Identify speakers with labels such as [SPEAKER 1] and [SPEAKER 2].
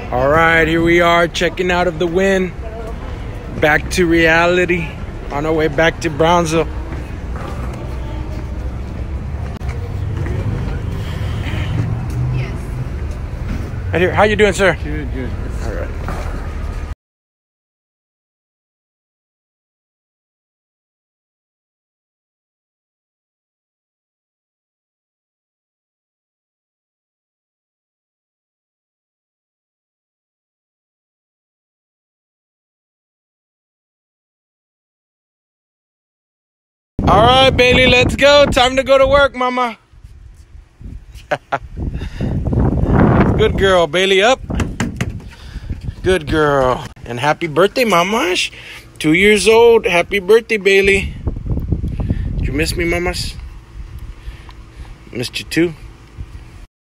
[SPEAKER 1] All right, here we are checking out of the wind. Back to reality. On our way back to Brownsville. Right here. How you doing, sir?
[SPEAKER 2] Good.
[SPEAKER 1] All right. All right, Bailey, let's go. Time to go to work, mama. Good girl, Bailey, up. Good girl. And happy birthday, mamas. 2 years old. Happy birthday, Bailey. Did you miss me, mamas? Missed you too.